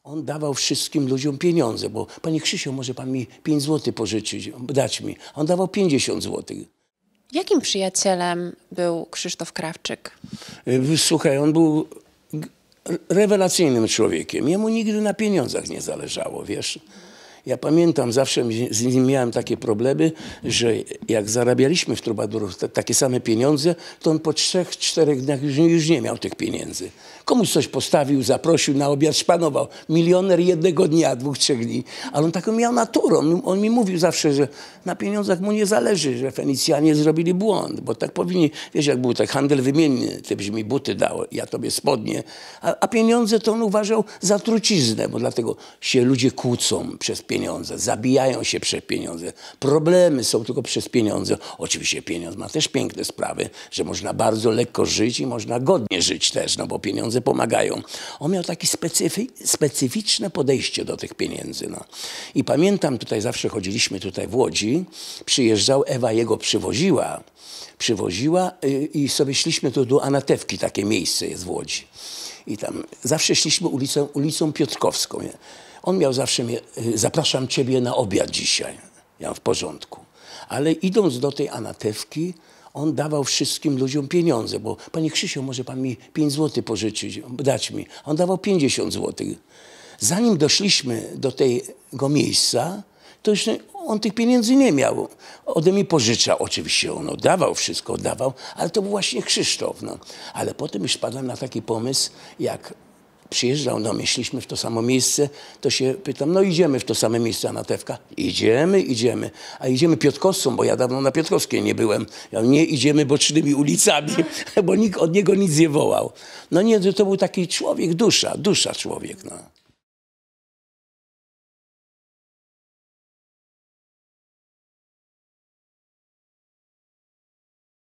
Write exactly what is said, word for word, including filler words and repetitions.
On dawał wszystkim ludziom pieniądze, bo Panie Krzysiu, może Pan mi pięć złotych pożyczyć, dać mi. On dawał pięćdziesiąt złotych. Jakim przyjacielem był Krzysztof Krawczyk? Słuchaj, on był rewelacyjnym człowiekiem. Jemu nigdy na pieniądzach nie zależało, wiesz. Ja pamiętam, zawsze z nim miałem takie problemy, że jak zarabialiśmy w Trubadurów takie same pieniądze, to on po trzech, czterech dniach już, już nie miał tych pieniędzy. Komuś coś postawił, zaprosił na obiad, szpanował. Milioner jednego dnia, dwóch, trzech dni. Ale on taką miał naturę. On, on mi mówił zawsze, że na pieniądzach mu nie zależy, że Fenicjanie zrobili błąd, bo tak powinni, wiesz, jak był tak handel wymienny, ty byś mi buty dał, ja tobie spodnie, a, a pieniądze to on uważał za truciznę, bo dlatego się ludzie kłócą przez pieniądze, zabijają się przez pieniądze. Problemy są tylko przez pieniądze. Oczywiście pieniądz ma też piękne sprawy, że można bardzo lekko żyć i można godnie żyć też, no bo pieniądze pomagają. On miał takie specyfi specyficzne podejście do tych pieniędzy. No. I pamiętam, tutaj zawsze chodziliśmy tutaj w Łodzi, przyjeżdżał, Ewa jego przywoziła, przywoziła yy, i sobie szliśmy tu do Anatewki, takie miejsce jest w Łodzi. I tam zawsze szliśmy ulicą, ulicą Piotrkowską. Nie? On miał zawsze mnie, zapraszam ciebie na obiad dzisiaj. Ja w porządku. Ale idąc do tej Anatewki, on dawał wszystkim ludziom pieniądze, bo Panie Krzysiu, może Pan mi pięć złotych pożyczyć, dać mi. On dawał pięćdziesiąt złotych. Zanim doszliśmy do tego miejsca, to już on tych pieniędzy nie miał. Ode mnie pożyczał. Oczywiście on oddawał, wszystko oddawał, ale to był właśnie Krzysztof. No. Ale potem już wpadłem na taki pomysł, jak przyjeżdżał do mnie, szliśmy w to samo miejsce, to się pytam, no idziemy w to samo miejsce, Anatewka. Idziemy, idziemy. A idziemy Piotrkowską, bo ja dawno na Piotrkowskiej nie byłem. Ja nie idziemy bocznymi ulicami, bo nikt od niego nic nie wołał. No nie, to był taki człowiek, dusza, dusza człowiek. No.